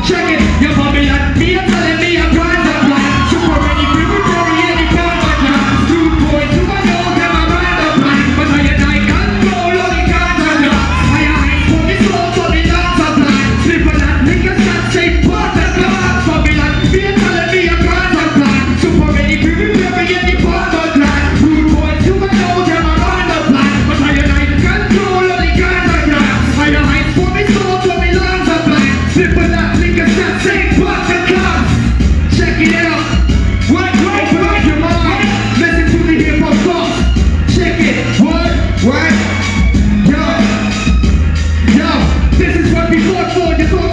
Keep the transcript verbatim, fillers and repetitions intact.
Check it, your Babylon, me a telling me a grind the plan. Super many people bury any part of that. Two boys who I know them a ride the plan. But I and I control all the guns and that. I ain't for me soul, for me lots of plan. Slipper that niggas that say part of God. Babylon, me a telling me a grind the plan. Super many people bury any part of that. Two boys who I know them a ride the plan. But I and I control all the guns and that. I ain't for me soul, for me lots of plan. Slipper that niggas that say part of God. Check it out. What, what, what, your mind? Listen to the hip hop song. Check it. What, what? Yo, yo, this is what we fought for. You thought